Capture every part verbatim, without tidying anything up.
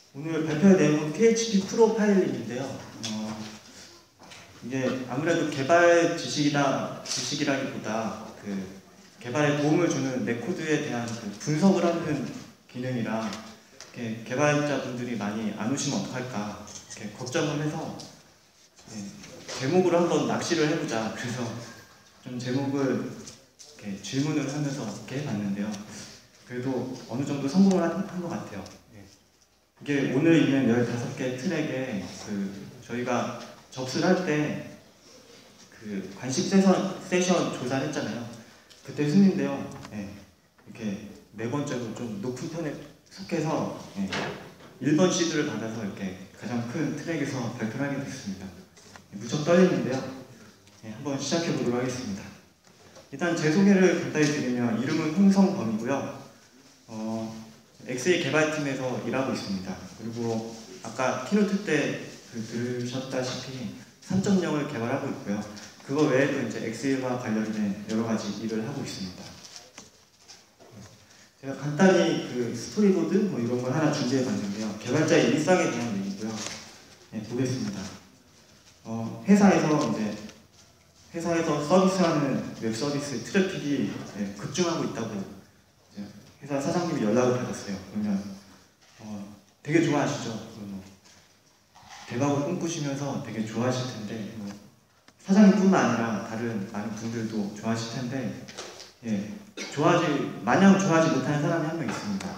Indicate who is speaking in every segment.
Speaker 1: 오늘 발표할 내용은 피에이치피 프로파일링인데요. 어, 이게 아무래도 개발 지식이다, 지식이라기보다 그 개발에 도움을 주는 내 코드에 대한 그 분석을 하는 기능이라 이렇게 개발자분들이 많이 안 오시면 어떡할까 이렇게 걱정을 해서 네, 제목으로 한번 낚시를 해보자. 그래서 좀 제목을 이렇게 질문을 하면서 이렇게 해봤는데요. 그래도 어느 정도 성공을 한 것 같아요. 네. 이게 오늘 있는 열다섯 개 트랙에 그 저희가 접수를 할 때 그 관심 세션, 세션 조사를 했잖아요. 그때 순인데요. 네. 이렇게 네 번째로 좀 높은 편에 속해서 네. 일 번 시드를 받아서 이렇게 가장 큰 트랙에서 발표를 하게 됐습니다. 무척 떨리는데요. 네, 한번 시작해 보도록 하겠습니다. 일단 제 소개를 간단히 드리면 이름은 홍성범이고요. 어, 엑스에이 개발팀에서 일하고 있습니다. 그리고 아까 키노트 때 그 들으셨다시피 삼 점 영을 개발하고 있고요. 그거 외에도 이제 엑스에이와 관련된 여러 가지 일을 하고 있습니다. 제가 간단히 그 스토리보드 뭐 이런 걸 하나 준비해 봤는데요. 개발자의 일상에 대한 얘기고요. 네, 보겠습니다. 어, 회사에서 이제 회사에서 서비스하는 웹 서비스 트래픽이 네, 급증하고 있다고 이제 회사 사장님이 연락을 받았어요. 그러면 어, 되게 좋아하시죠. 뭐, 대박을 꿈꾸시면서 되게 좋아하실 텐데 뭐, 사장님뿐만 아니라 다른 많은 분들도 좋아하실 텐데 예, 좋아하지 마냥 좋아하지 못하는 사람이 한 명 있습니다.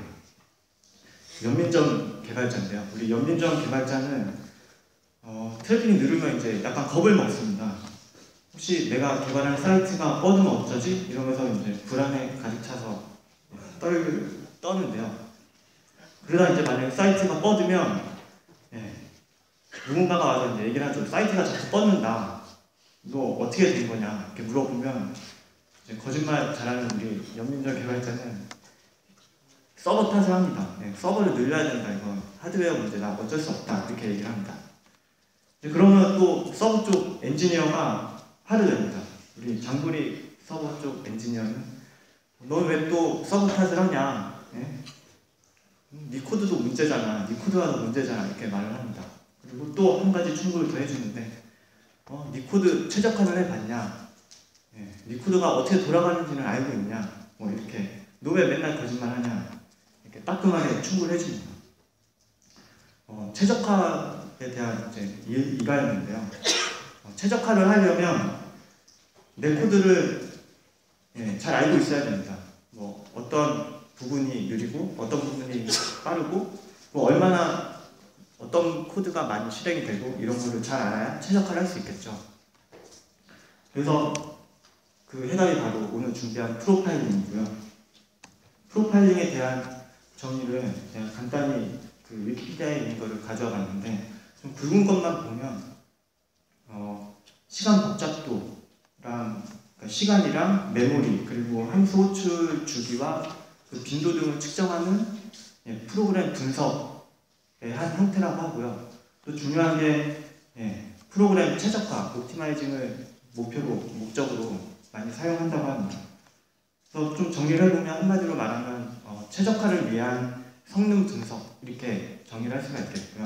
Speaker 1: 예. 연민정 개발자인데요. 우리 연민정 개발자는 어, 트래픽이 늘으면 이제 약간 겁을 먹습니다. 혹시 내가 개발한 사이트가 뻗으면 어쩌지? 이러면서 이제 불안에 가득 차서 떨, 떠는데요. 그러다 이제 만약에 사이트가 뻗으면 예, 누군가가 와서 이제 얘기를 하죠. 사이트가 자꾸 뻗는다. 너 어떻게 된 거냐? 이렇게 물어보면 이제 거짓말 잘하는 우리 연민정 개발자는 서버 탓을 합니다. 예, 서버를 늘려야 된다. 이건 하드웨어 문제다. 어쩔 수 없다. 이렇게 얘기를 합니다. 그러면 또 서버 쪽 엔지니어가 화를 냅니다. 우리 장구리 서버 쪽 엔지니어는 넌 왜 또 서버 탓을 하냐? 예? 네 코드도 문제잖아. 네 코드가 더 문제잖아. 이렇게 말을 합니다. 그리고 또 한 가지 충고를 더 해주는데 어, 네 코드 최적화는 해봤냐? 예, 네 코드가 어떻게 돌아가는지는 알고 있냐? 뭐 이렇게 너 왜 맨날 거짓말하냐? 이렇게 따끔하게 충고를 해줍니다. 어, 최적화에 대한 이제 이가였는데요. 어, 최적화를 하려면 내 코드를 예, 잘 알고 있어야 됩니다. 뭐 어떤 부분이 느리고 어떤 부분이 빠르고 뭐 얼마나 어떤 코드가 많이 실행이 되고 이런 거를 잘 알아야 최적화를 할 수 있겠죠. 그래서 그 해답이 바로 오늘 준비한 프로파일링이고요. 프로파일링에 대한 정의를 제가 간단히 그 위키피디아에 있는 거를 가져와 봤는데 좀 굵은 것만 보면 어, 시간 복잡도랑 그러니까 시간이랑 메모리 그리고 함수 호출 주기와 그 빈도 등을 측정하는 예, 프로그램 분석의 한 형태라고 하고요. 또 중요한 게 예, 프로그램 최적화, 옵티마이징을 목표로 목적으로 많이 사용한다고 합니다. 그래서 좀 정리를 해보면 한마디로 말하면 어, 최적화를 위한 성능 분석 이렇게 정의를 할 수가 있겠고요.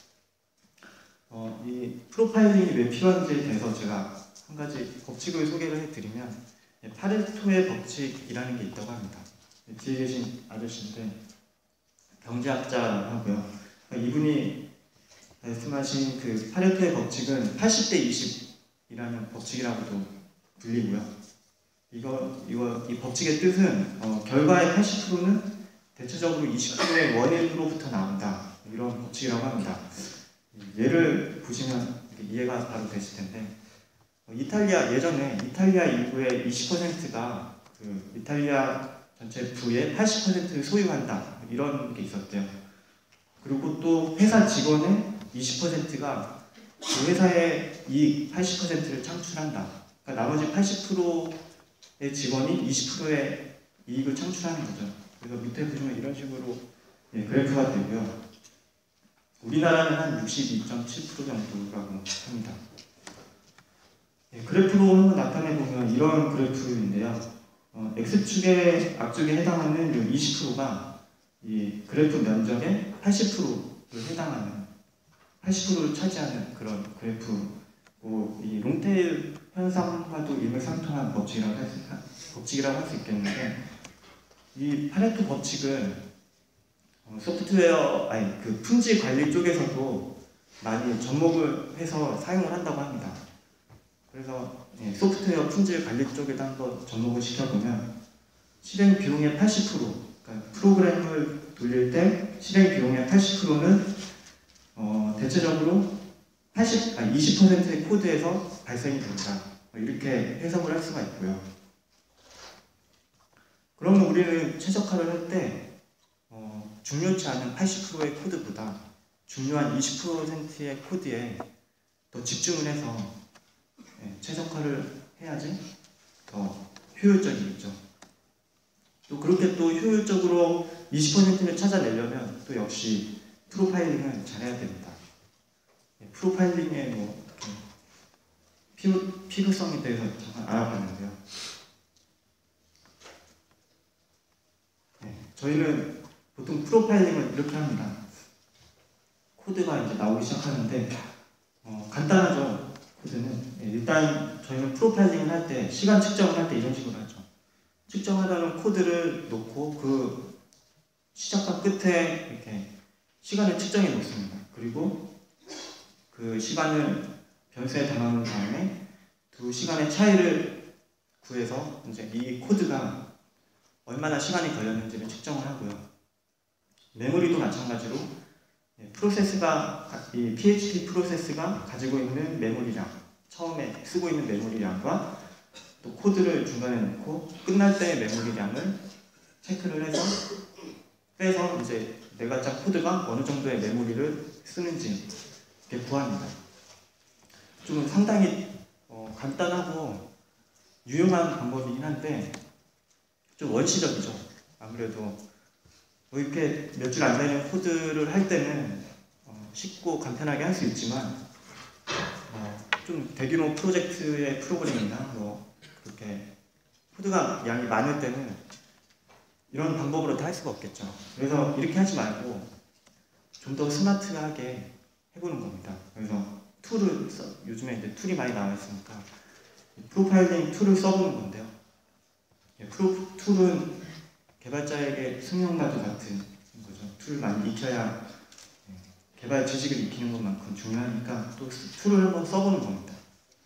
Speaker 1: 어, 이 프로파일링이 왜 필요한지에 대해서 제가 한 가지 법칙을 소개를 해드리면 예, 파레토의 법칙이라는 게 있다고 합니다. 뒤에 계신 아저씨인데 경제학자하고요. 그러니까 이분이 말씀하신 그 파레토의 법칙은 팔십 대 이십이라는 법칙이라고도 불리고요. 이거, 이거, 이 법칙의 뜻은 어, 결과의 팔십 퍼센트는 대체적으로 이십 퍼센트의 원인으로부터 나온다. 이런 법칙이라고 합니다. 예를 보시면 이해가 바로 되실 텐데 어, 이탈리아 예전에 이탈리아 인구의 이십 퍼센트가 그 이탈리아 전체 부의 팔십 퍼센트를 소유한다. 이런 게 있었대요. 그리고 또 회사 직원의 이십 퍼센트가 그 회사의 이익 팔십 퍼센트를 창출한다. 그러니까 나머지 팔십 퍼센트의 직원이 이십 퍼센트의 이익을 창출하는 거죠. 그래서 밑에 보시면 이런 식으로 예, 그래프가 되고요. 우리나라는 한 육십이 점 칠 퍼센트 정도라고 합니다. 예, 그래프로 한번 나타내 보면 이런 그래프인데요. 어, X축의 앞쪽에 해당하는 이십 퍼센트가 이 그래프 면적의 팔십 퍼센트를 해당하는 팔십 퍼센트를 차지하는 그런 그래프고 이 롱테일 현상과도 일맥상통한 법칙이라고 할 수, 법칙이라고 할 수 있겠는데 이 파레토 법칙을 어, 소프트웨어 아니 그 품질 관리 쪽에서도 많이 접목을 해서 사용을 한다고 합니다. 그래서 예, 소프트웨어 품질 관리 쪽에도 한번 접목을 시켜보면 실행 비용의 팔십 퍼센트, 그러니까 프로그램을 돌릴 때 실행 비용의 팔십 퍼센트는 어, 대체적으로 팔십, 아니 이십 퍼센트의 코드에서 발생이 된다. 이렇게 해석을 할 수가 있고요. 그러면 우리는 최적화를 할 때 어, 중요치 않은 팔십 퍼센트의 코드보다 중요한 이십 퍼센트의 코드에 더 집중을 해서 예, 최적화를 해야지 더 효율적이겠죠. 또 그렇게 또 효율적으로 이십 퍼센트를 찾아내려면 또 역시 프로파일링을 잘해야 됩니다. 예, 프로파일링의 뭐 필요, 필요성에 대해서 잠깐 알아봤는데요. 예, 저희는 보통 프로파일링을 이렇게 합니다. 코드가 이제 나오기 시작하는데 어, 간단하죠. 코드는 예, 일단 저희는 프로파일링을 할 때 시간 측정을 할 때 이런 식으로 하죠. 측정하려는 코드를 놓고 그 시작과 끝에 이렇게 시간을 측정해 놓습니다. 그리고 그 시간을 변수에 담아놓은 다음에 두 시간의 차이를 구해서 이제 이 코드가 얼마나 시간이 걸렸는지를 측정을 하고요. 메모리도 마찬가지로 프로세스가 이 피에이치피 프로세스가 가지고 있는 메모리량, 처음에 쓰고 있는 메모리량과 또 코드를 중간에 넣고 끝날 때의 메모리량을 체크를 해서 빼서 이제 내가 짠 코드가 어느 정도의 메모리를 쓰는지 이렇게 구합니다. 좀 상당히 어, 간단하고 유용한 방법이긴 한데 좀 원시적이죠. 아무래도 뭐 이렇게 몇 줄 안 되는 코드를 할 때는 어, 쉽고 간편하게 할 수 있지만 어, 좀 대규모 프로젝트의 프로그램이나 뭐 그렇게 코드가 양이 많을 때는 이런 방법으로 다 할 수가 없겠죠. 그래서 이렇게 하지 말고 좀 더 스마트하게 해보는 겁니다. 그래서 툴을 써, 요즘에 이제 툴이 많이 나와 있으니까 프로파일링 툴을 써보는 건데요. 프로 툴은 개발자에게 숙명과도 같은 거죠. 툴을 많이 익혀야 개발 지식을 익히는 것만큼 중요하니까 또 툴을 한번 써보는 겁니다.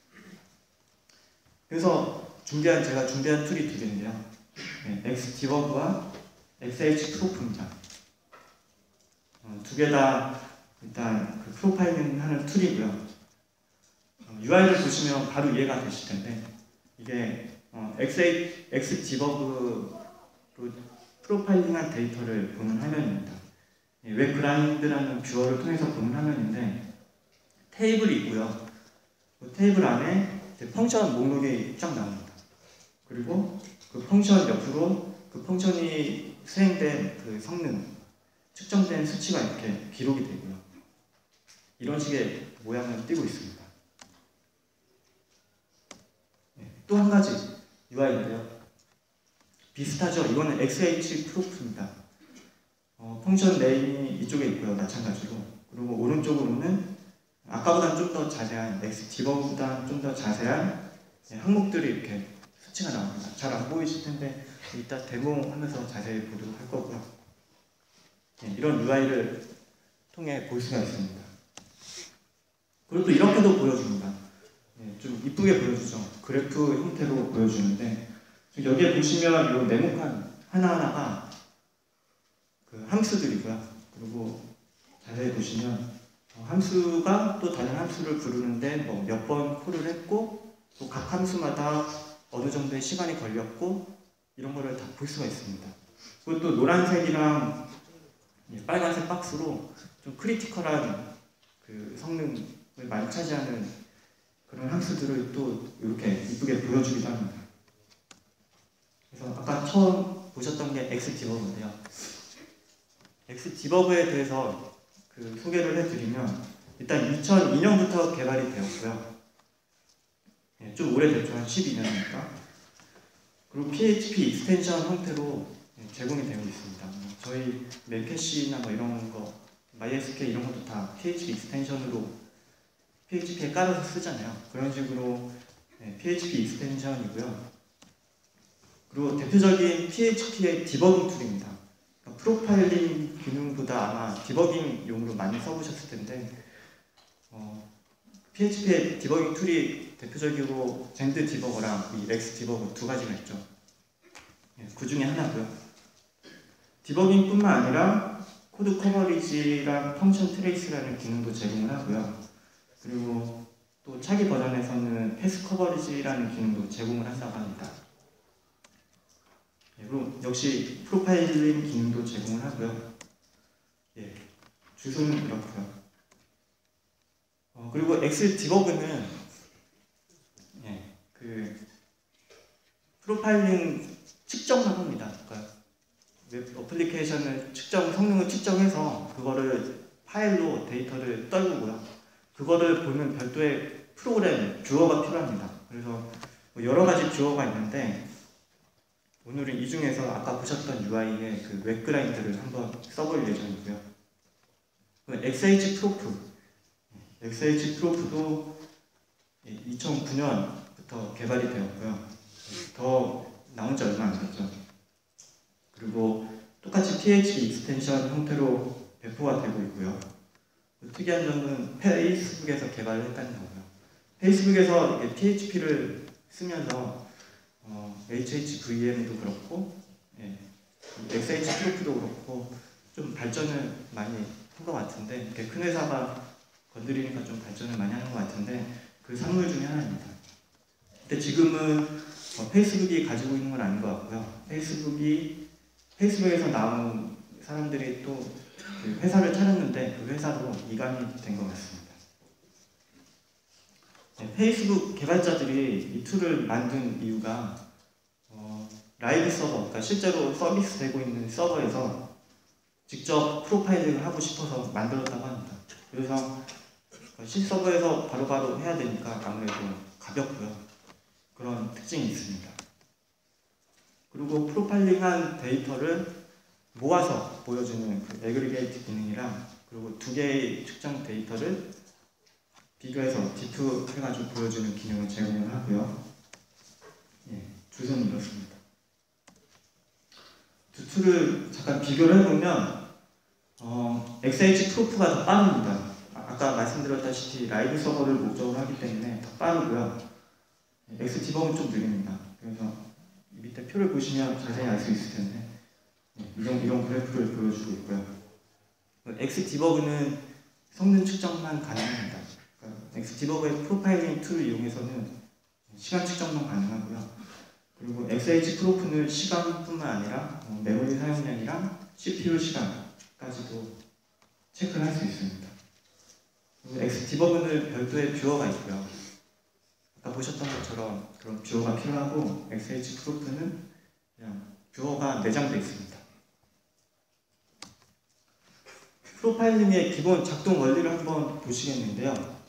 Speaker 1: 그래서 준비한 제가 준비한 툴이 두 개인데요. 네, 엑스디버그와 엑스에이치프로프입니다. 어, 두 개 다 일단 그 프로파일링 하는 툴이고요. 어, 유아이를 보시면 바로 이해가 되실 텐데 이게 어, 엑스디버그로 프로파일링한 데이터를 보는 화면입니다. 예, 웹그라인드라는 뷰어를 통해서 보는 화면인데 테이블이 있고요. 그 테이블 안에 펑션 목록이 쫙 나옵니다. 그리고 그 펑션 옆으로 그 펑션이 수행된 그 성능, 측정된 수치가 이렇게 기록이 되고요. 이런 식의 모양을 띄고 있습니다. 네, 또 한 가지 유아이인데요. 비슷하죠? 이거는 엑스에이치프로프입니다. 어, 펑션 네임이 이쪽에 있고요. 마찬가지로. 그리고 오른쪽으로는 아까보다 좀 더 자세한, 엑스디버그보다 좀 더 자세한 항목들이 이렇게 수치가 나옵니다. 잘 안 보이실 텐데 이따 데모하면서 자세히 보도록 할 거고요. 네, 이런 유아이를 통해 볼 수가 있습니다. 그리고 또 이렇게도 보여줍니다. 네, 좀 이쁘게 보여주죠. 그래프 형태로 보여주는데 여기에 보시면 이 네모칸 하나하나가 그 함수들이고요. 그리고 자세히 보시면 함수가 또 다른 함수를 부르는데 뭐 몇 번 콜을 했고 또 각 함수마다 어느 정도의 시간이 걸렸고 이런 거를 다 볼 수가 있습니다. 그리고 또 노란색이랑 빨간색 박스로 좀 크리티컬한 그 성능을 많이 차지하는 그런 함수들을 또 이렇게 이쁘게 보여주기도 합니다. 그래서 아까 처음 보셨던 게 엑스디버그인데요. 엑스디버그에 대해서 그 소개를 해드리면 일단 이천이 년부터 개발이 되었고요. 예, 좀 오래됐죠. 한 십이 년이니까. 그리고 피에이치피 익스텐션 형태로 제공이 되고 있습니다. 뭐 저희 멤캐시나 뭐 이런 거, 마이에스큐엘 이런 것도 다 피에이치피 익스텐션으로 피에이치피에 깔아서 쓰잖아요. 그런 식으로 네, 피에이치피 익스텐션이고요. 그리고 대표적인 피에이치피의 디버깅 툴입니다. 그러니까 프로파일링 기능보다 아마 디버깅용으로 많이 써보셨을 텐데 어, 피에이치피의 디버깅 툴이 대표적으로 젠드 디버거랑 이 렉스 디버거 두 가지가 있죠. 네, 그 중에 하나고요. 디버깅뿐만 아니라 코드 커버리지랑 펑션 트레이스라는 기능도 제공을 하고요. 그리고 또 차기 버전에서는 패스 커버리지라는 기능도 제공을 한다고 합니다. 예, 그리고 역시 프로파일링 기능도 제공을 하고요. 예, 주소는 이렇고요. 어, 그리고 엑셀 디버그는 예, 그 프로파일링 측정만 합니다. 그러니까 웹 어플리케이션을 측정, 성능을 측정해서 그거를 파일로 데이터를 떨구고요. 그거를 보는 별도의 프로그램, 뷰어가 필요합니다. 그래서 뭐 여러 가지 뷰어가 있는데 오늘은 이 중에서 아까 보셨던 유아이의 그 웹그라인드를 한번 써볼 예정이고요. 엑스에이치 프로프, 엑스에이치 프로프도 이천구 년부터 개발이 되었고요. 더 나온 지 얼마 안 됐죠. 그리고 똑같이 피에이치피 익스텐션 형태로 배포가 되고 있고요. 특이한 점은 페이스북에서 개발을 했다는 거고요. 페이스북에서 피에이치피를 쓰면서 어, 에이치에이치브이엠도 그렇고 예, 엑스에이치 프로프도 그렇고 좀 발전을 많이 한 것 같은데 이렇게 큰 회사가 건드리니까 좀 발전을 많이 하는 것 같은데 그 산물 중에 하나입니다. 근데 지금은 어, 페이스북이 가지고 있는 건 아닌 것 같고요. 페이스북이 페이스북에서 나온 사람들이 또 그 회사를 차렸는데 그 회사로 이관이 된 것 같습니다. 네, 페이스북 개발자들이 이 툴을 만든 이유가 어, 라이브 서버, 그러니까 실제로 서비스 되고 있는 서버에서 직접 프로파일링을 하고 싶어서 만들었다고 합니다. 그래서 실서버에서 바로바로 해야 되니까 아무래도 가볍고요. 그런 특징이 있습니다. 그리고 프로파일링한 데이터를 모아서 보여주는 그 애그리게이트 기능이랑 그리고 두 개의 측정 데이터를 비교해서 디프 해가지고 보여주는 기능을 제공을 하고요. 예, 주소는 이렇습니다. 두 툴을 잠깐 비교를 해보면 어, 엑스에이치 프로프가 더 빠릅니다. 아까 말씀드렸다시피 라이브 서버를 목적으로 하기 때문에 더 빠르고요. 엑스 디버그는 좀 느립니다. 그래서 밑에 표를 보시면 자세히 알 수 있을 텐데 이런, 이런 그래프를 보여주고 있고요. 엑스 디버그는 성능 측정만 가능합니다. 그러니까 엑스 디버그의 프로파일링 툴을 이용해서는 시간 측정만 가능하고요. 그리고 엑스에이치 프로프는 시간뿐만 아니라 메모리 사용량이랑 씨피유 시간까지도 체크를 할 수 있습니다. 그리고 엑스 디버그는 별도의 뷰어가 있고요. 아까 보셨던 것처럼 그런 뷰어가 필요하고 엑스에이치 프로프는 그냥 뷰어가 내장되어 있습니다. 프로파일링의 기본 작동 원리를 한번 보시겠는데요.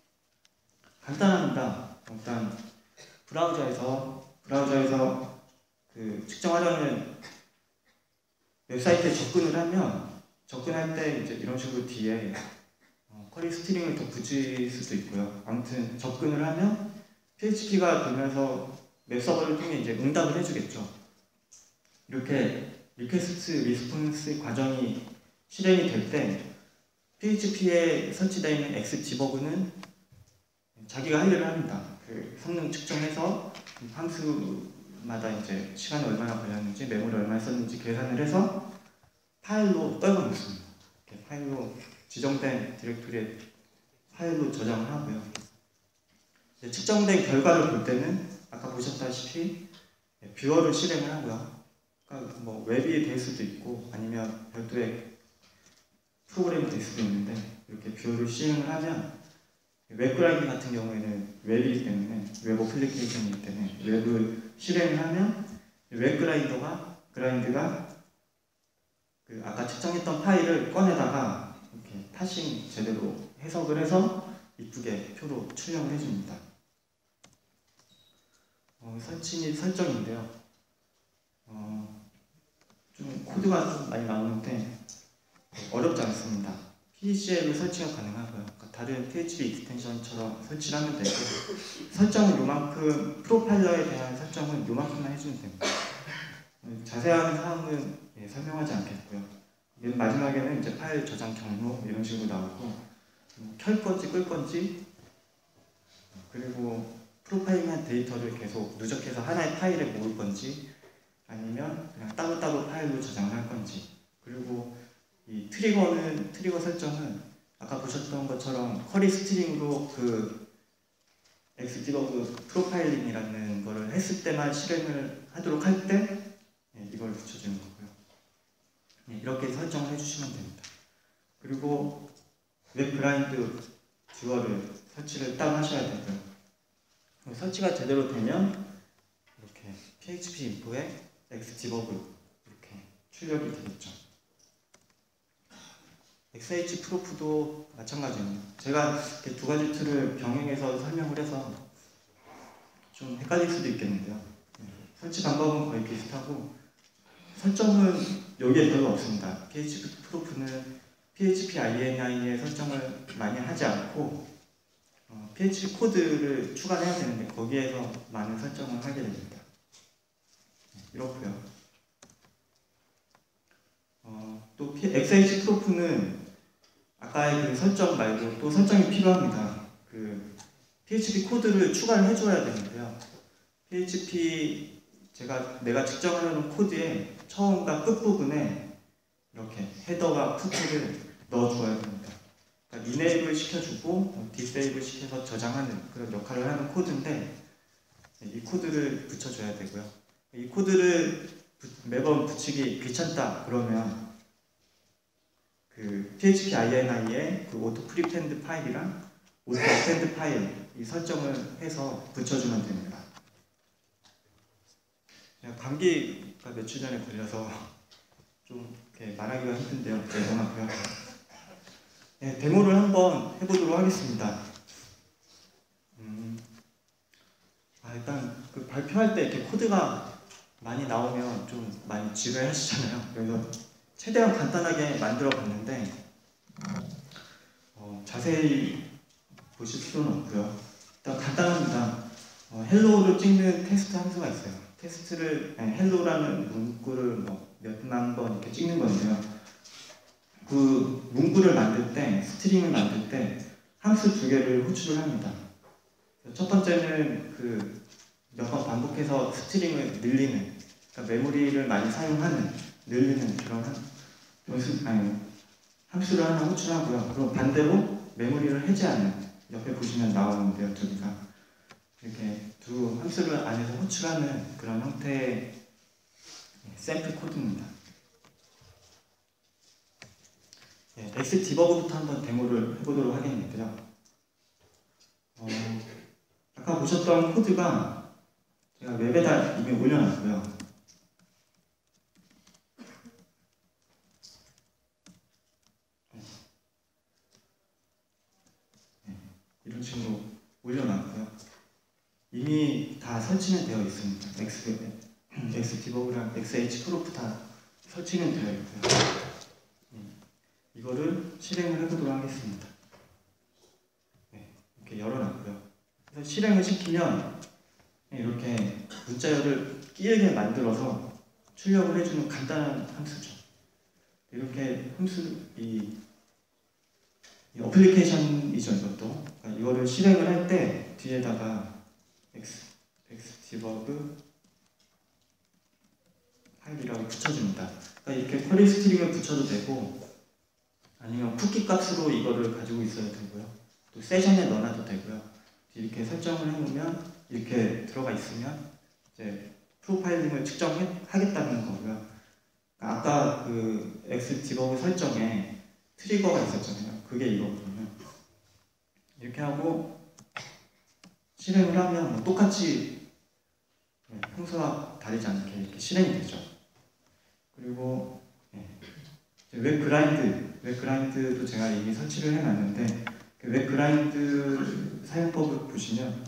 Speaker 1: 간단합니다. 일단 브라우저에서 브라우저에서 그 측정하려는 웹사이트에 접근을 하면 접근할 때 이제 이런 식으로 뒤에 어, 쿼리 스트링을 더 붙일 수도 있고요. 아무튼 접근을 하면 피에이치피가 돌면서 웹 서버를 통해 이제 응답을 해주겠죠. 이렇게 리퀘스트 리스폰스 과정이 실행이 될 때 피에이치피에 설치되어 있는 엑스 디버그는 자기가 할 일을 합니다. 그 성능 측정해서 함수마다 이제 시간이 얼마나 걸렸는지 메모리 얼마나 썼는지 계산을 해서 파일로 떨궈 놓습니다. 파일로 지정된 디렉토리에 파일로 저장을 하고요. 측정된 결과를 볼 때는 아까 보셨다시피 뷰어를 실행을 하고요. 그러니까 뭐 웹이 될 수도 있고 아니면 별도의 프로그램이 될 수도 있는데 이렇게 뷰어를 실행을 하면 웹그라인드 같은 경우에는 웹이기 때문에 웹 어플리케이션이기 때문에 웹을 실행을 하면 웹그라인더가 그라인드가 그 아까 측정했던 파일을 꺼내다가 이렇게 파싱 제대로 해석을 해서 이쁘게 표로 출력을 해줍니다. 어, 설치 및 설정인데요. 어, 좀 코드가 좀 많이 나오는데 어렵지 않습니다. 피디씨엘로 설치가 가능하고요. 그러니까 다른 피에이치피 익스텐션처럼 설치를 하면 되고, 설정은 요만큼, 프로파일러에 대한 설정은 요만큼만 해주면 됩니다. 자세한 사항은 예, 설명하지 않겠고요. 맨 마지막에는 이제 파일 저장 경로 이런 식으로 나오고, 켤 건지 끌 건지, 그리고 프로파일링한 데이터를 계속 누적해서 하나의 파일에 모을 건지, 아니면 그냥 따로따로 파일로 저장을 할 건지, 그리고 이 트리거는, 트리거 설정은 아까 보셨던 것처럼 쿼리 스트링으로 그 엑스디버그 프로파일링이라는 거를 했을 때만 실행을 하도록 할 때 예, 이걸 붙여주는 거고요. 예, 이렇게 설정을 해주시면 됩니다. 그리고 웹 브라인드 듀얼을 설치를 딱 하셔야 되고요. 설치가 제대로 되면 이렇게 피에이치피 인포에 엑스디버그 이렇게 출력이 되겠죠. 엑스에이치 프로프도 마찬가지입니다. 제가 이렇게 두 가지 툴을 병행해서 설명을 해서 좀 헷갈릴 수도 있겠는데요. 설치 방법은 거의 비슷하고 설정은 여기에 별로 없습니다. 피에이치피 프로프는 피에이치피 아이엔아이의 설정을 많이 하지 않고 어, 피에이치피 코드를 추가해야 되는데 거기에서 많은 설정을 하게 됩니다. 이렇고요. 어, 또 엑스에이치 프로프는 아까의 그 설정 말고 또 설정이 필요합니다. 그 피에이치피 코드를 추가를 해줘야 되는데요. 피에이치피 제가 내가 측정하려는 코드의 처음과 끝 부분에 이렇게 헤더와 푸트를 넣어줘야 됩니다. 그러니까 이네이블 시켜주고 디세이블 시켜서 저장하는 그런 역할을 하는 코드인데 이 코드를 붙여줘야 되고요. 이 코드를 매번 붙이기 귀찮다 그러면 그 피에이치피 아이엔아이의 그 오토 프리펜드 파일이랑 오토 어펜드 파일 이 설정을 해서 붙여주면 됩니다. 감기가 며칠 전에 걸려서 좀 이렇게 말하기가 힘든데요. 죄송하고요. 네, 데모를 한번 해보도록 하겠습니다. 음, 아, 일단 그 발표할 때 이렇게 코드가 많이 나오면 좀 많이 지루해하시잖아요. 그래서 최대한 간단하게 만들어 봤는데 어, 자세히 보실 필요는 없고요. 일단 간단합니다. 어, 헬로우를 찍는 테스트 함수가 있어요. 테스트를 아니, 헬로우라는 문구를 뭐 몇만 번 이렇게 찍는 건데요. 그 문구를 만들 때, 스트링을 만들 때 함수 두 개를 호출을 합니다. 첫 번째는 그 몇 번 반복해서 스트링을 늘리는, 그러니까 메모리를 많이 사용하는, 늘리는 그런 함수, 아니, 함수를 하나 호출하고요. 그리고 반대로 메모리를 해제하는, 옆에 보시면 나오는데요, 두 개가. 이렇게 두 함수를 안에서 호출하는 그런 형태의 샘플 코드입니다. 네, 엑스디버그부터 한번 데모를 해보도록 하겠는데요. 어, 아까 보셨던 코드가 제가 웹에다 이미 올려놨고요. 네, 이런 식으로 올려놨고요. 이미 다 설치는 되어 있습니다. X, 엑스디버그랑 엑스에이치 프로프 다 설치는 되어 있고요. 네, 이거를 실행을 해보도록 하겠습니다. 네, 이렇게 열어놨고요. 그래서 실행을 시키면 이렇게 문자열을 길게 만들어서 출력을 해주는 간단한 함수죠. 이렇게 함수, 이, 이 어플리케이션이죠, 이것도. 그러니까 이거를 실행을 할 때 뒤에다가 X, 엑스디버그 파일이라고 붙여줍니다. 그러니까 이렇게 쿼리 스트링을 붙여도 되고, 아니면 쿠키 값으로 이거를 가지고 있어야 되고요. 또 세션에 넣어놔도 되고요. 이렇게 설정을 해놓으면 이렇게 들어가 있으면 이제 프로파일링을 측정하겠다는 거고요. 아까 그 엑스디버그 설정에 트리거가 있었잖아요. 그게 이거거든요. 이렇게 하고 실행을 하면 뭐 똑같이 평소와 다르지 않게 이렇게 실행이 되죠. 그리고 웹 그라인드, 웹 그라인드도 제가 이미 설치를 해놨는데 웹 그라인드 사용법을 보시면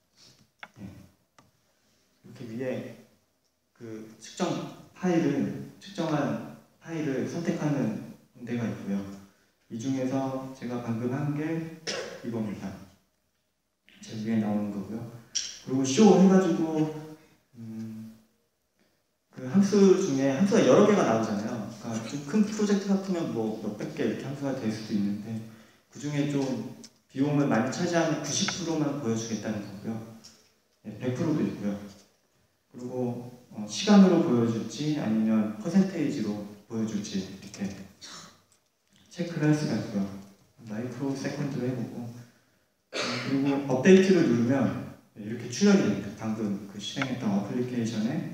Speaker 1: 이렇게 위에 그 측정 파일을 특정한 파일을 선택하는 데가 있고요. 이 중에서 제가 방금 한 게 이겁니다. 제 위에 나오는 거고요. 그리고 쇼 해가지고 음, 그 함수 중에 함수가 여러 개가 나오잖아요. 그러니까 좀 큰 프로젝트 같으면 뭐 몇백 개 이렇게 함수가 될 수도 있는데 그 중에 좀 비용을 많이 차지하는 구십 퍼센트만 보여주겠다는 거고요. 네, 백 퍼센트도 있고요. 그리고 어, 시간으로 보여줄지 아니면 퍼센테이지로 보여줄지 이렇게 체크를 할 수가 있고요. 마이크로 세컨드로 해보고 어, 그리고 업데이트를 누르면 이렇게 출력이 됩니다. 방금 그 실행했던 어플리케이션에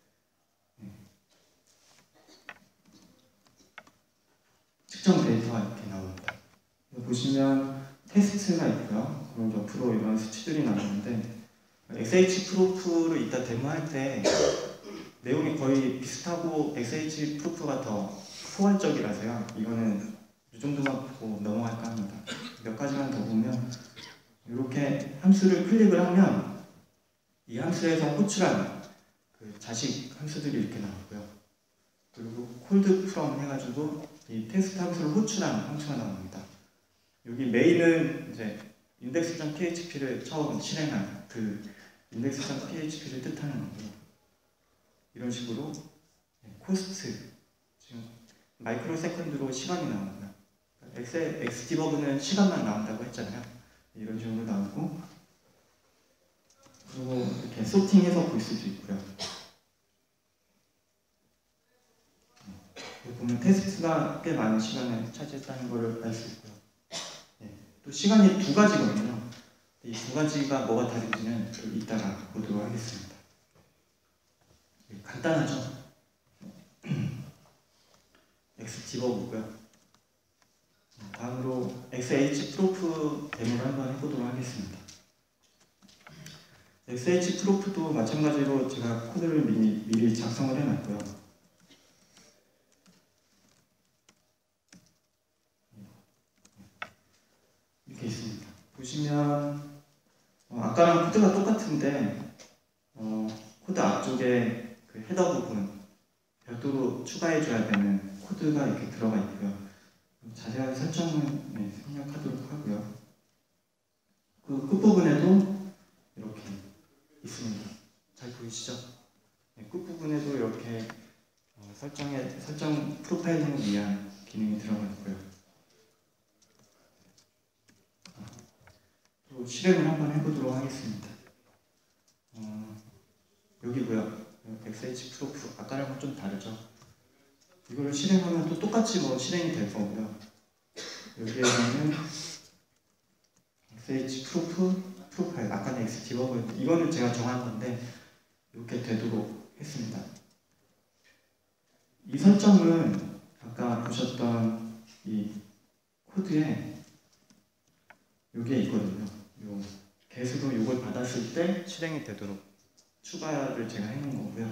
Speaker 1: 특정 데이터가 이렇게 나옵니다. 보시면 테스트가 있고요. 그리고 옆으로 이런 수치들이 나오는데 엑스에이치 프로프를 이따 데모할 때 내용이 거의 비슷하고 엑스에이치 프로프가 더 포괄적이라서요. 이거는 이 정도만 보고 넘어갈까 합니다. 몇 가지만 더 보면 이렇게 함수를 클릭을 하면 이 함수에서 호출한 그 자식 함수들이 이렇게 나오고요. 그리고 콜드 프롬 해가지고 이 테스트 함수를 호출한 함수가 나옵니다. 여기 메인은 이제 index.php를 처음 실행한 그 index.php를 뜻하는 거고요. 이런 식으로 코스트, 지금 마이크로 세컨드로 시간이 나옵니다. 엑스디버그는 시간만 나온다고 했잖아요. 이런 식으로 나오고 그리고 이렇게 소팅해서 볼 수도 있고요. 보면 테스트가 꽤 많은 시간을 차지했다는 것을 알 수 있고요. 네. 또 시간이 두 가지거든요. 이 두 가지가 뭐가 다른지는 이따가 보도록 하겠습니다. 네, 간단하죠? 엑스디버그고요. 다음으로 엑스에이치 프로프 데모를 한번 해보도록 하겠습니다. 엑스에이치 프로프도 마찬가지로 제가 코드를 미리, 미리 작성을 해놨고요. 이렇게 있습니다. 보시면 어, 아까랑 코드가 똑같은데 어, 코드 앞쪽에 그 헤더 부분 별도로 추가해줘야 되는 코드가 이렇게 들어가 있고요. 자세한 설정은 네, 생략하도록 하고요. 그 끝부분에도 이렇게 있습니다. 잘 보이시죠? 네, 끝부분에도 이렇게 어, 설정에, 설정 프로파일링을 위한 기능이 들어가 있고요. 또 실행을 한번 해보도록 하겠습니다. 어, 여기고요. 엑스에이치 프로프 아까랑은 좀 다르죠. 이걸 실행하면 또 똑같이 뭐 실행이 될 거고요. 여기에서는 엑스에이치 프로프 프로파일 아까는 엑스디버그 이거는 제가 정한 건데 이렇게 되도록 했습니다. 이 설정은 아까 보셨던 이 코드에 여기에 있거든요. 요 개수도 이걸 받았을 때 실행이 되도록 추가를 제가 해놓은 거고요.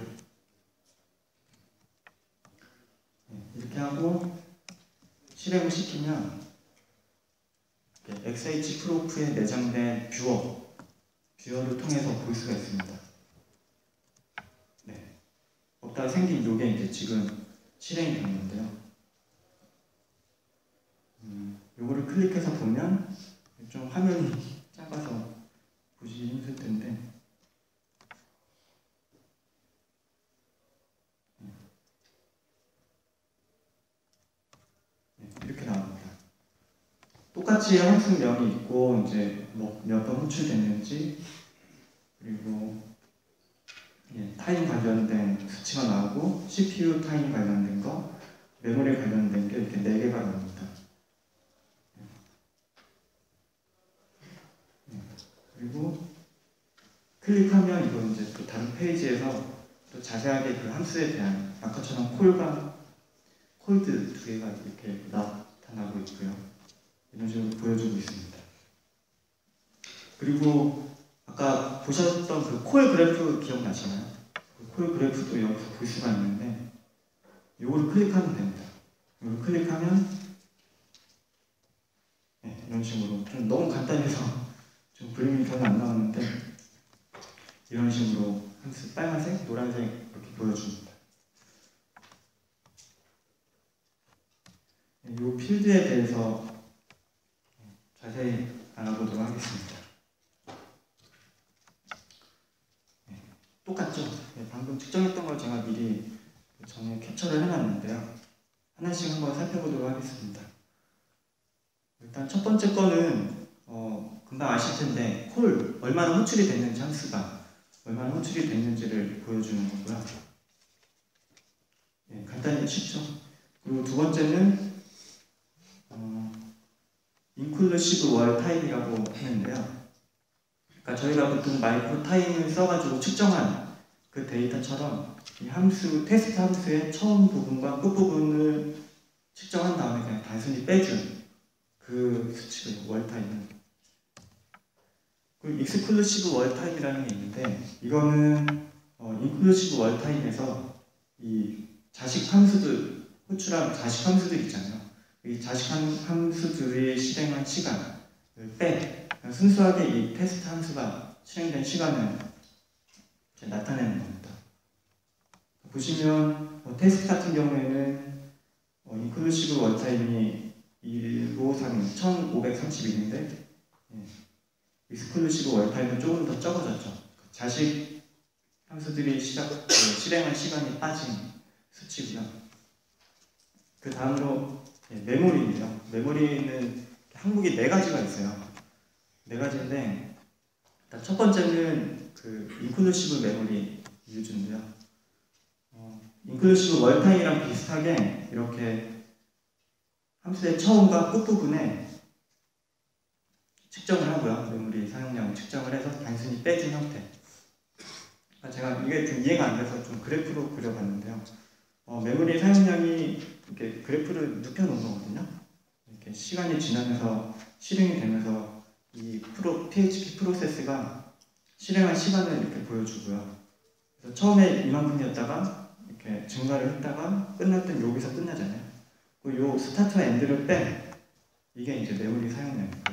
Speaker 1: 네, 이렇게 하고 실행을 시키면 엑스에이치 프로프에 내장된 뷰어, 뷰어를 통해서 볼 수가 있습니다. 네, 없다가 생긴 이게 이제 지금 실행이 됐는데요. 음, 요거를 클릭해서 보면 좀 화면이 작아서 보시기 힘들 텐데 네, 이렇게 나옵니다. 똑같이 함수명이 있고 이제 뭐 몇 번 호출됐는지 그리고 예, 타임 관련된 수치가 나오고 씨피유 타임 관련된 거, 메모리 관련된 게 이렇게 네 개가 나옵니다. 예, 그리고 클릭하면 이거 이제 또 다른 페이지에서 또 자세하게 그 함수에 대한 아까처럼 콜과 콜드 두 개가 이렇게 나타나고 있고요. 이런 식으로 보여주고 있습니다. 그리고 아까 보셨던 그 콜 그래프 기억나시나요? 그 콜 그래프도 여기서 볼 수가 있는데 이거를 클릭하면 됩니다. 이걸 클릭하면 네, 이런 식으로 좀 너무 간단해서 좀 그림이 별로 안 나오는데 이런 식으로 함수 빨간색, 노란색 이렇게 보여줍니다. 필드에 대해서 자세히 알아보도록 하겠습니다. 네, 똑같죠? 네, 방금 측정했던 걸 제가 미리 전에 캡처를 해놨는데요. 하나씩 한번 살펴보도록 하겠습니다. 일단 첫 번째 거는 어, 금방 아실 텐데 콜 얼마나 호출이 됐는지 함수가 얼마나 호출이 됐는지를 보여주는 거고요. 네, 간단히 쉽죠? 그리고 두 번째는 어, 인클루시브 월 타임이라고 하는데요. 그러니까 저희가 보통 마이크로 타임을 써가지고 측정한 그 데이터처럼 이 함수, 테스트 함수의 처음 부분과 끝 부분을 측정한 다음에 그냥 단순히 빼준 그 수치를 월 타임은. 그리고 익스클루시브 월 타임이라는 게 있는데 이거는 어, 인클루시브 월 타임에서 이 자식 함수들 호출한 자식 함수들 있잖아요. 이 자식 함수들이 실행한 시간을 빼 순수하게 이 테스트 함수가 실행된 시간을 나타내는 겁니다. 보시면 뭐 테스트 같은 경우에는 어, 인클루시브 원타임이 일오삼 천오백삼십일인데 예, 익스클루시브 원타임은 조금 더 적어졌죠. 자식 함수들이 시작, 그, 실행한 시간이 빠진 수치고요. 그 다음으로 예, 메모리입니다. 메모리는 항목이 네 가지가 있어요. 네 가지인데 일단 첫 번째는 그 인클루시브 메모리 유즈인데요. 어, 인클루시브 월타임이랑 비슷하게 이렇게 함수의 처음과 끝 부분에 측정을 하고요. 메모리 사용량을 측정을 해서 단순히 빼준 형태. 그러니까 제가 이게 좀 이해가 안 돼서 좀 그래프로 그려봤는데요. 어, 메모리 사용량이 이렇게 그래프를 눕혀놓은 거거든요. 이렇게 시간이 지나면서 실행이 되면서 이 프로, 피에이치피 프로세스가 실행한 시간을 이렇게 보여주고요. 그래서 처음에 이만큼이었다가 이렇게 증가를 했다가 끝날 땐 여기서 끝나잖아요. 그리고 요 스타트와 엔드를 뺀 이게 이제 메모리 사용량이고,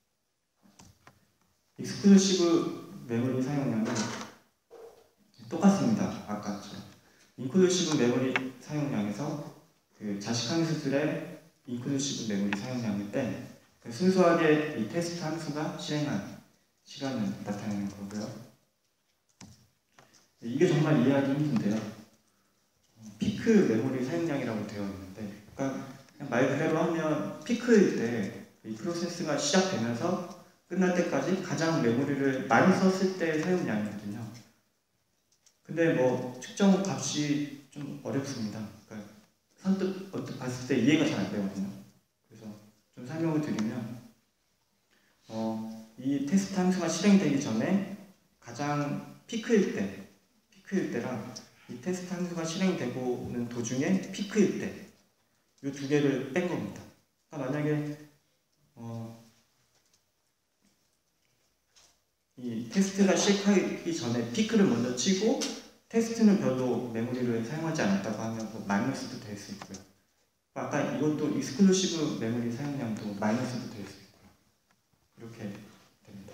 Speaker 1: 익스클루시브 메모리 사용량은 똑같습니다. 아까처럼 인클루시브 메모리 사용량에서 그 자식 함수들의 인클루시브 메모리 사용량을 뺀 그 순수하게 이 테스트 함수가 실행한 시간을 나타내는 거고요. 이게 정말 이해하기 힘든데요. 피크 메모리 사용량이라고 되어 있는데, 그러니까 그냥 말 그대로 하면 피크일 때 이 프로세스가 시작되면서 끝날 때까지 가장 메모리를 많이 썼을 때 사용량이거든요. 근데 뭐 측정 값이 좀 어렵습니다. 그러니까 선뜻 언뜻 봤을 때 이해가 잘 안 되거든요. 그래서 좀 설명을 드리면 어, 이 테스트 함수가 실행되기 전에 가장 피크일 때, 피크일 때랑 이 테스트 함수가 실행되고는 도중에 피크일 때 이 두 개를 뺀 겁니다. 그러니까 만약에 어, 이 테스트가 시작하기 전에 피크를 먼저 치고 테스트는 별로 메모리를 사용하지 않았다고 하면 뭐 마이너스도 될 수 있고요. 아까 이것도 익스클루시브 메모리 사용량도 마이너스도 될 수 있고요. 이렇게 됩니다.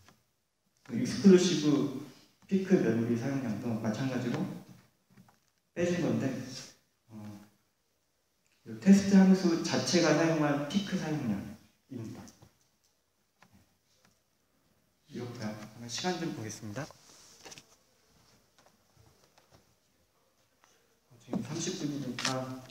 Speaker 1: 익스클루시브 피크 메모리 사용량도 마찬가지로 빼준 건데 어, 테스트 함수 자체가 사용한 피크 사용량입니다. 이렇고요. 시간 좀 보겠습니다. 지금 삼십 분이니까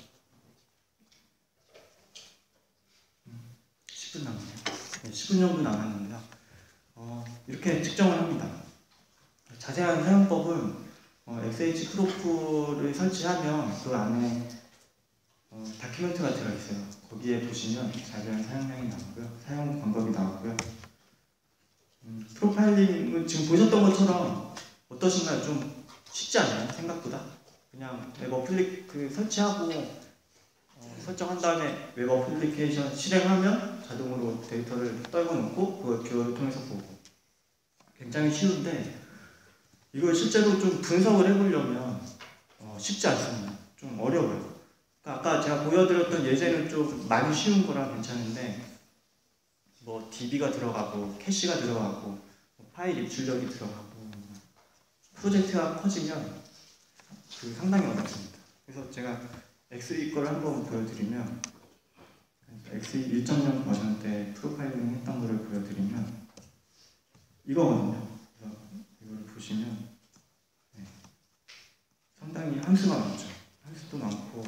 Speaker 1: 십 분 남았네요. 네, 십 분 정도 남았는데요. 어, 이렇게 측정을 합니다. 자세한 사용법은 어, 엑스에이치 크로프를 설치하면 그 안에 어, 다큐멘트가 들어있어요. 거기에 보시면 자세한 사용량이 나오고요. 사용 방법이 나오고요. 음, 프로파일링은 지금 보셨던 것처럼 어떠신가요? 좀 쉽지 않나요? 생각보다? 그냥 웹 어플리 그 설치하고 어, 설정한 다음에 웹 어플리케이션 실행하면 자동으로 데이터를 떨궈 놓고 그걸 듀얼을 통해서 보고, 굉장히 쉬운데 이걸 실제로 좀 분석을 해보려면 어, 쉽지 않습니다. 좀 어려워요. 그러니까 아까 제가 보여드렸던 예제는 좀 많이 쉬운 거라 괜찮은데 뭐 디비가 들어가고 캐시가 들어가고 뭐 파일 입출력이 들어가고 프로젝트가 커지면 그 상당히 어렵습니다. 그래서 제가 엑스이 거를 한번 보여드리면 엑스이 일 점 영 버전 때 프로파일링 했던 거를 보여드리면 이거거든요. 그래서 이걸 보시면 네. 상당히 함수가 많죠. 함수도 많고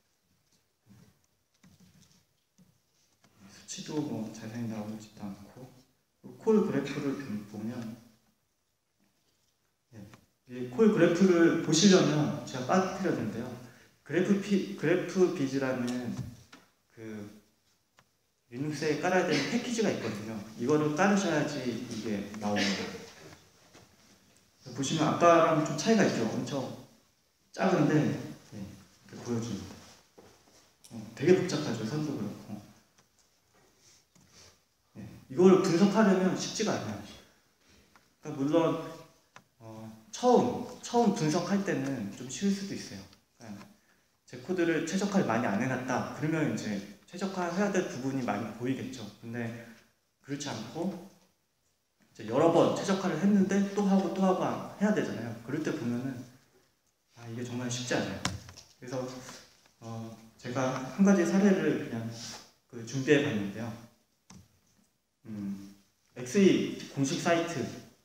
Speaker 1: 수치도 뭐 자세히 나오지도 않고 콜 그래프를 보면 네. 이 콜 그래프를 보시려면 제가 빠뜨렸는데요. 그래프 피, 그래프 비즈라는 그 리눅스에 깔아야 되는 패키지가 있거든요. 이거를 깔으셔야지 이게 나옵니다. 보시면 아까랑 좀 차이가 있죠. 엄청 작은데 네, 이렇게 보여줍니다. 어, 되게 복잡하죠. 선도 그렇고. 네, 이걸 분석하려면 쉽지가 않아요. 그러니까 물론 어, 처음 처음 분석할 때는 좀 쉬울 수도 있어요. 그러니까 제 코드를 최적화를 많이 안 해놨다. 그러면 이제 최적화해야 될 부분이 많이 보이겠죠. 근데 그렇지 않고 이제 여러 번 최적화를 했는데 또 하고 또 하고 해야 되잖아요. 그럴 때 보면은 아 이게 정말 쉽지 않아요. 그래서 어 제가 한 가지 사례를 그냥 그 준비해 봤는데요. 음, 엑스이 공식 사이트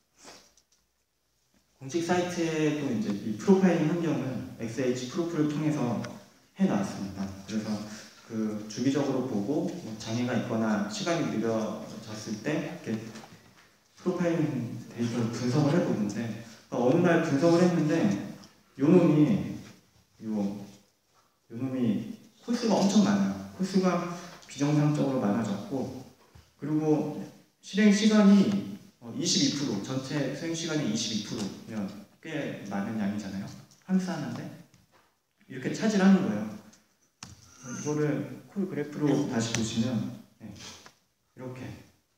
Speaker 1: 공식 사이트에도 이제 이 프로파일링 환경을 엑스에이치 프로프를 통해서 해놨습니다. 그래서 그 주기적으로 보고 뭐 장애가 있거나 시간이 느려졌을 때 이렇게 프로파일링 데이터를 분석을 해보는데 그러니까 어느 날 분석을 했는데 요 놈이 요, 요 놈이 콜수가 엄청 많아요. 콜수가 비정상적으로 많아졌고 그리고 실행 시간이 이십이 퍼센트 전체 수행 시간이 이십이 퍼센트면 꽤 많은 양이잖아요. 함수하는데 이렇게 차지하는 거예요. 이거를 콜 그래프로 다시 보시면 네, 이렇게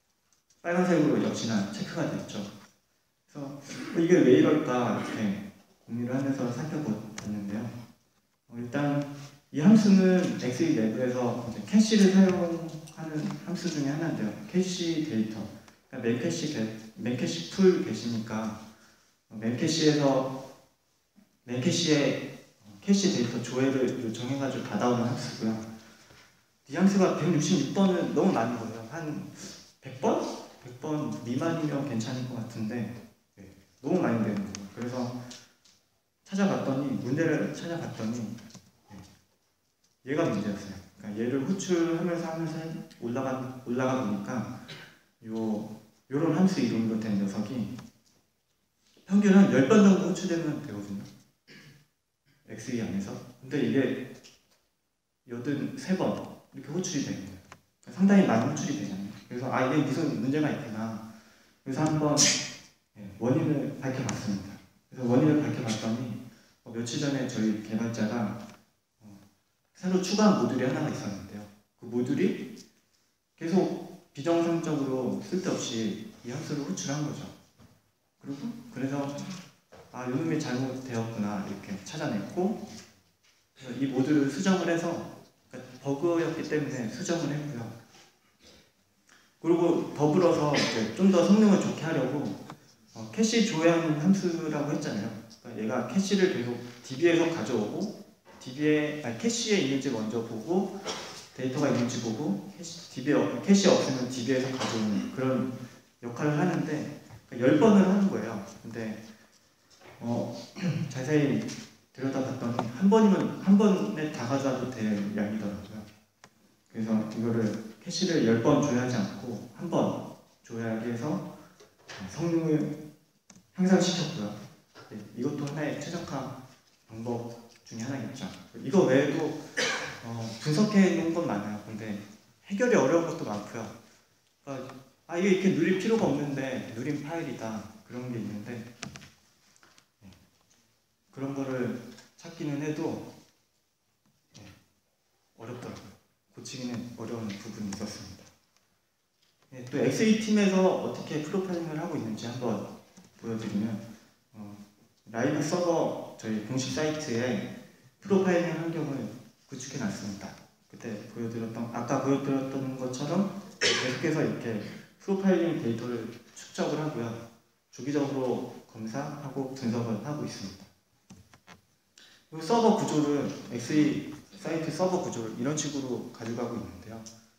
Speaker 1: 빨간색으로 역시나 체크가 됐죠. 그래서 이게 왜 이럴까 이렇게 고민을 하면서 살펴봤는데요. 어, 일단 이 함수는 엑스이 내부에서 이제 캐시를 사용하는 함수 중에 하나인데요. 캐시 데이터, 그러니까 맨캐시, 맨캐시 풀 계시니까 맨캐시에서 맨캐시에 캐시 데이터 조회를 요청해가지고 받아오는 함수고요. 이 함수가 백육십육 번은 너무 많은 거예요. 한 백 번? 백 번 미만이면 괜찮을 것 같은데 네, 너무 많이 되는 거예요. 그래서 찾아봤더니 문제를 찾아봤더니 네, 얘가 문제였어요. 그러니까 얘를 호출하면서 하면서 올라가 올라가 보니까 요 요런 함수 이름으로 된 녀석이 평균 한 십 번 정도 호출되면 되거든요. 엑스이 안에서. 근데 이게 팔십삼 번 이렇게 호출이 되는 거예요. 그러니까 상당히 많이 호출이 되잖아요. 그래서 아 이게 무슨 문제가 있구나. 그래서 한번 원인을 밝혀봤습니다. 그래서 원인을 밝혀봤더니 어, 며칠 전에 저희 개발자가 어, 새로 추가한 모듈이 하나가 있었는데요. 그 모듈이 계속 비정상적으로 쓸데없이 이 함수를 호출한 거죠. 그리고 그래서 아, 요놈이 잘못되었구나 이렇게 찾아냈고 이 모듈을 수정을 해서 그러니까 버그였기 때문에 수정을 했고요. 그리고 더불어서 좀 더 성능을 좋게 하려고 어, 캐시 조회하는 함수라고 했잖아요. 그러니까 얘가 캐시를 계속 디비에서 가져오고 디비에 아니, 캐시에 있는지 먼저 보고 데이터가 있는지 보고 캐시, 디비에, 캐시 없으면 디비에서 가져오는 그런 역할을 하는데 그러니까 십 번을 하는 거예요. 근데 어, 자세히 들여다봤더니 한 번이면 한 번에 다 가져와도 될 양이더라고요. 그래서 이거를 캐시를 십 번 조회하지 않고 한 번 조회하게 해서 성능을 향상시켰고요. 네, 이것도 하나의 최적화 방법 중에 하나겠죠. 이거 외에도 어, 분석해 놓은 건 많아요. 근데 해결이 어려운 것도 많고요. 그러니까 아 이게 이렇게 누릴 필요가 없는데 누린 파일이다 그런 게 있는데 네, 그런 거를 찾기는 해도 네, 어렵더라고요. 고치기는 어려운 부분이 있었습니다. 네, 또 엑스이 팀에서 어떻게 프로파일링을 하고 있는지 한번 보여드리면 어, 라이브 서버 저희 공식 사이트에 프로파일링 환경을 구축해 놨습니다. 그때 보여드렸던 아까 보여드렸던 것처럼 계속해서 이렇게 프로파일링 데이터를 축적을 하고요. 주기적으로 검사하고 분석을 하고 있습니다. 그리고 서버 구조를 엑스이 사이트 서버 구조를 이런 식으로 가져가고 있는데요.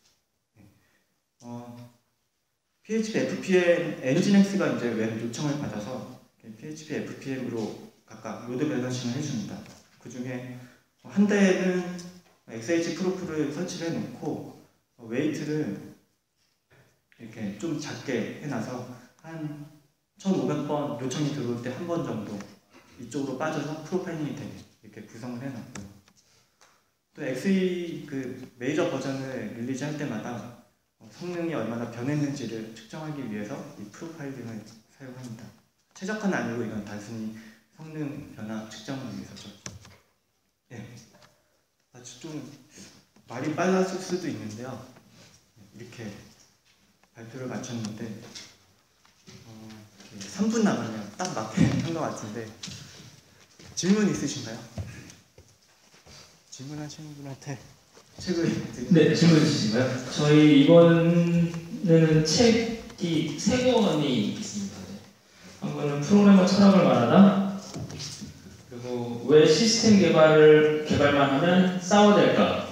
Speaker 1: 어, 피에이치피 에프피엠 엔진엑스가 이제 웹 요청을 받아서 피에이치피 에프피엠으로 각각 로드 밸런싱을 해줍니다. 그 중에 한 대는 엑스에이치 프로프를 설치를 해놓고 웨이트를 이렇게 좀 작게 해놔서 한 천오백 번 요청이 들어올 때 한 번 정도 이쪽으로 빠져서 프로파일링이 되게 이렇게 구성을 해놨고요. 또 엑스이 그 메이저 버전을 릴리즈할 때마다 성능이 얼마나 변했는지를 측정하기 위해서 이 프로파일링을 사용합니다. 최적화는 아니고 이건 단순히 성능 변화 측정을 위해서죠. 예, 아주 좀 말이 빨랐을 수도 있는데요. 이렇게 발표를 마쳤는데 어, 삼 분 남았네요. 딱 맞게 한 것 같은데 질문 있으신가요? 질문하시는 분한테 책을 드립니다.
Speaker 2: 네, 질문 있으신가요? 저희 이번에는 책이 세 권이 있습니다. 한 권은 프로그래머 철학을 말하다, 그리고 왜 시스템 개발을 개발만 하면 싸워야 될까?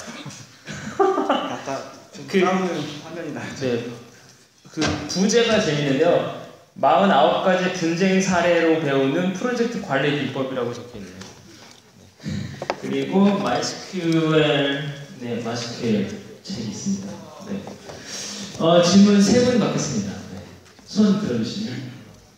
Speaker 1: 아까 좀
Speaker 2: 그-
Speaker 1: 싸우는 화면이 나왔죠.
Speaker 2: 네, 그 부제가 재밌는데요. 사십구 가지 분쟁 사례로 배우는 프로젝트 관리 비법이라고 적혀있네요. 그리고 마이에스큐엘, 네, 마이에스큐엘 책이 있습니다. 네. 어, 질문 세 분 받겠습니다. 네. 손 들어주시면.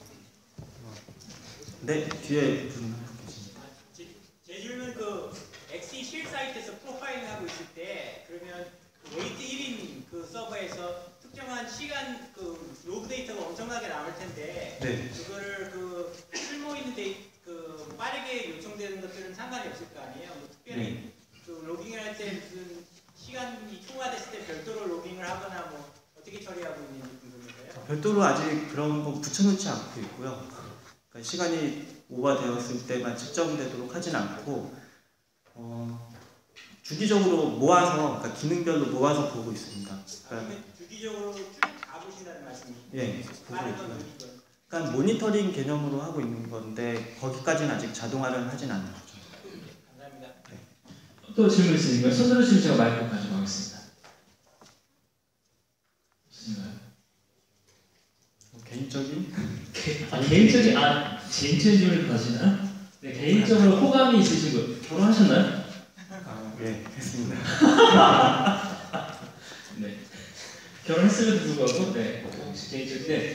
Speaker 1: 네, 뒤에 분 계십니다.
Speaker 3: 제, 제 질문 그 엑스이 실 사이트에서 프로파일링 하고 있을 때 그러면 그 웨이트 일 인 그 서버에서 특정한 시간 그 로그 데이터가 엄청나게 남을 텐데
Speaker 1: 네.
Speaker 3: 그거를 그 쓸모 있는 데이 그 빠르게 요청되는 것들은 상관이 없을 거 아니에요. 뭐 특별히
Speaker 1: 네.
Speaker 3: 그 로깅을 할 때 무슨 시간이 초과됐을 때 별도로 로깅을 하거나 뭐 어떻게 처리하고 있는지 궁금해서요.
Speaker 1: 별도로 아직 그런 거 붙여놓지 않고 있고요. 그러니까 시간이 오버되었을 때만 측정되도록 하진 않고 어, 주기적으로 모아서 그러니까 기능별로 모아서 보고 있습니다. 그러니까,
Speaker 3: 그러면 주기적으로 쭉 가보신다는 말씀이시죠?
Speaker 1: 예, 보고
Speaker 3: 빠른 건
Speaker 1: 있고요.
Speaker 3: 느린 건.
Speaker 1: 그러니까 모니터링 개념으로 하고 있는 건데 거기까지는 아직 자동화를 하진 않는 거죠.
Speaker 3: 감사합니다.
Speaker 2: 또 질문 있으신가요? 손 들어주시면 제가 마이크 가져가겠습니다. 있으신가요?
Speaker 1: 뭐 개인적인
Speaker 2: 아, 개인적인, 아, 개인적인 질문을 받으시나요? 네, 개인적으로 호감이 있으신 분, 결혼하셨나요?
Speaker 1: 아, 예, 했습니다.
Speaker 2: 네. 결혼했음에도 불구하고, 네, 혹시 개인적인, 네.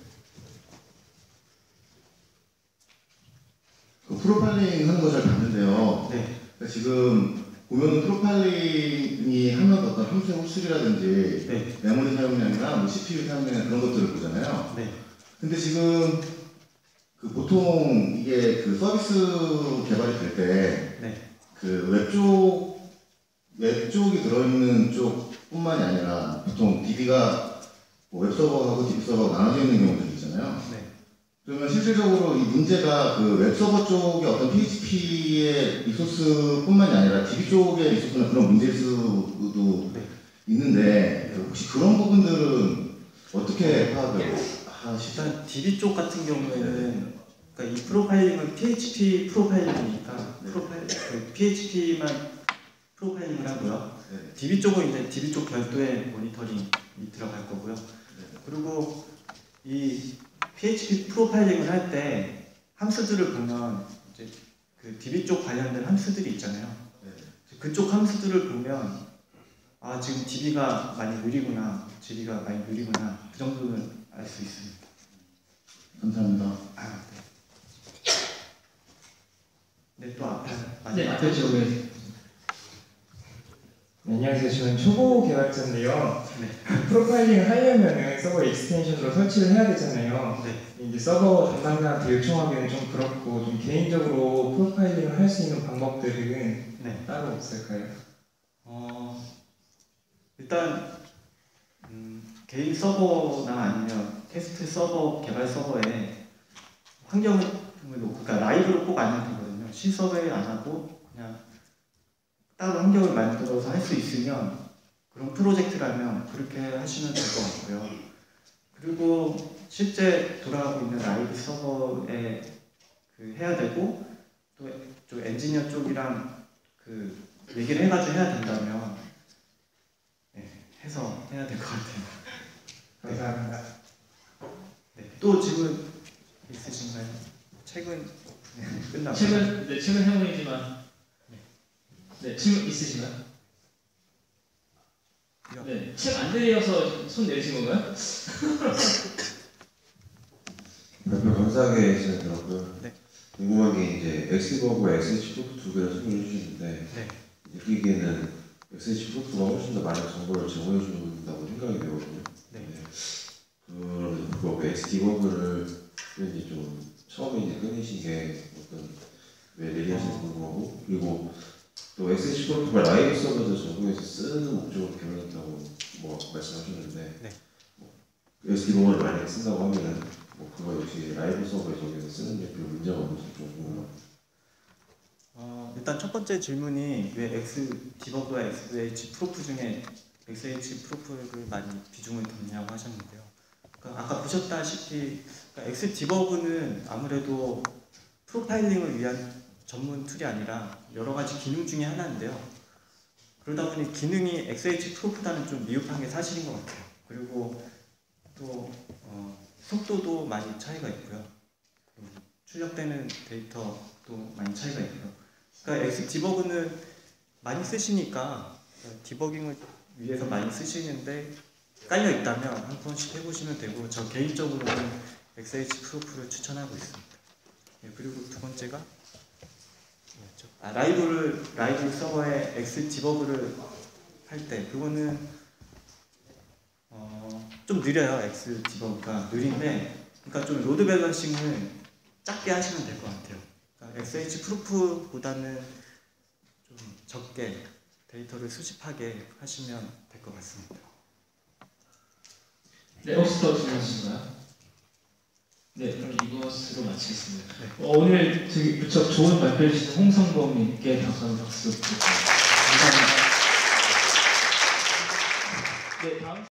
Speaker 4: 그 프로파일링 하는 거 잘 봤는데요.
Speaker 1: 네,
Speaker 4: 그러니까 지금 보면은 프로파일링이 하면 어떤 함수의 홀수라든지
Speaker 1: 네,
Speaker 4: 메모리 사용량이나 뭐 씨피유 사용량 그런 것들을 보잖아요.
Speaker 1: 네,
Speaker 4: 근데 지금 그 보통 이게 그 서비스 개발이 될 때
Speaker 1: 네,
Speaker 4: 그 웹쪽 웹쪽이 들어있는 쪽뿐만이 아니라 보통 디비가 뭐 웹서버하고 디비 서버가 나눠져 있는 경우들이 있잖아요.
Speaker 1: 네.
Speaker 4: 그러면 실질적으로 이 문제가 그 웹서버 쪽의 어떤 피에이치피의 리소스뿐만이 아니라 디비 쪽의 리소스나 그런 문제일 수도
Speaker 1: 네.
Speaker 4: 있는데 혹시 그런 부분들은 어떻게 파악을 하시죠?
Speaker 1: 일단 디비 쪽 같은 경우에는 그러니까 이 프로파일링은 피에이치피 프로파일링이니까
Speaker 4: 네.
Speaker 1: 프로파일 그 피에이치피만 프로파일링을 하고요.
Speaker 4: 네.
Speaker 1: 디비 쪽은 이제 디비 쪽 별도의 모니터링이 들어갈 거고요. 그리고 이 피에이치피 프로파일링을 할 때 함수들을 보면 이제 그 디비 쪽 관련된 함수들이 있잖아요.
Speaker 4: 네.
Speaker 1: 그쪽 함수들을 보면 아 지금 디비가 많이 느리구나, 지비가 많이 느리구나 그 정도는 알 수 있습니다.
Speaker 4: 감사합니다.
Speaker 1: 아 네. 네, 또 앞에
Speaker 2: 네,
Speaker 1: 마지막
Speaker 2: 앞에 쪽에.
Speaker 5: 네, 안녕하세요. 저는 초보 개발자인데요.
Speaker 1: 네.
Speaker 5: 프로파일링을 하려면은 서버 익스텐션으로 설치를 해야 되잖아요.
Speaker 1: 네.
Speaker 5: 이제 서버 담당자한테 요청하기는 좀 그렇고 좀 개인적으로 프로파일링을 할 수 있는 방법들은
Speaker 1: 네.
Speaker 5: 따로 없을까요?
Speaker 1: 어 일단 음, 개인 서버나 아니면 테스트 서버 개발 서버에 환경을 놓고 그러니까 라이브로 꼭 안 해도 되거든요. C 서버에 안 하고 그냥 따로 환경을 만들어서 할 수 있으면 그런 프로젝트라면 그렇게 하시면 될 것 같고요. 그리고 실제 돌아가고 있는 라이브 서버에 그 해야 되고 또 저 엔지니어 쪽이랑 그 얘기를 해가지고 해야 된다면 네, 해서 해야 될 것 같아요.
Speaker 5: 감사합니다.
Speaker 1: 네, 또 질문 있으신가요? 책은 네, 끝나고
Speaker 2: 최근 네 최근 행운이지만 네 질문 있으신가요? 네, 책 안 들려서 손 내리신 건가요?
Speaker 6: 발표 감사하게 잘 들었고요.
Speaker 1: 네.
Speaker 6: 궁금한 게 이제 엑스버그와 엑스에이치 프로프 두 개를 설명해 주시는데
Speaker 1: 네.
Speaker 6: 느끼기에는 엑스에이치 프로프가 훨씬 더 많은 정보를 제공해 준다고 생각이 되거든요.
Speaker 1: 네.
Speaker 6: 그런 그 엑스디버그를 이제 좀 처음에 이제 끊으신 게 어떤 왜 내리하신지 궁금하고, 그리고 또 엑스에이치 프로프가 라이브 서버를 전공해서 쓰는 목적으로 개발했다고 뭐 말씀하셨는데
Speaker 1: 네.
Speaker 6: 뭐 엑스디버그를 만약에 쓴다고 하면은 뭐 그거 역시 라이브 서버에 적용해서 쓰는 게 별 문제가 없는지 좀 궁금합니다.
Speaker 1: 어, 일단 첫 번째 질문이 왜 엑스 디버그와 엑스에이치 프로프 중에 엑스에이치 프로프를 많이 비중을 뒀냐고 하셨는데요. 그러니까 아까 보셨다시피 그러니까 엑스 디버그는 아무래도 프로파일링을 위한 전문 툴이 아니라 여러 가지 기능 중에 하나인데요. 그러다 보니 기능이 엑스에이치 프로프보다는 좀 미흡한 게 사실인 것 같아요. 그리고 또 어, 속도도 많이 차이가 있고요. 출력되는 데이터도 많이 차이가 있고요. 그러니까 엑스 디버그는 많이 쓰시니까 디버깅을 위해서 많이 쓰시는데 깔려 있다면 한 번씩 해보시면 되고, 저 개인적으로는 엑스에이치 프로프를 추천하고 있습니다. 네, 그리고 두 번째가 뭐였죠? 아, 라이브를 라이브 서버에 엑스 디버그를 할 때 그거는 어, 좀 느려요. 엑스 디버그가 느린데, 그러니까 좀 로드 밸런싱을 작게 하시면 될 것 같아요. 그러니까 엑스에이치 프로프보다는 좀 적게 데이터를 수집하게 하시면 될 것 같습니다.
Speaker 2: 네, 혹시 더 질문하신가요? 네, 그럼 이것으로 마치겠습니다.
Speaker 1: 네.
Speaker 2: 어, 오늘 되게 무척 좋은 발표해 주신 홍성범님께 박수 한번 박수 부탁드립니다.
Speaker 1: 감사합니다.
Speaker 2: 네, 다음.